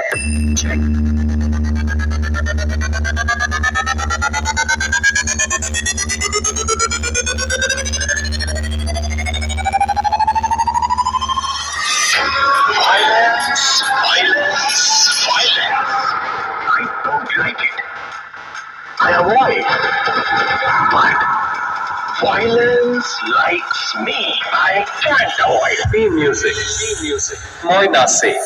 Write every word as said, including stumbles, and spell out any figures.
Violence, violence, violence. I don't like it. I avoid. But violence likes me. I can't avoid. Theme music. Theme music. Moina se.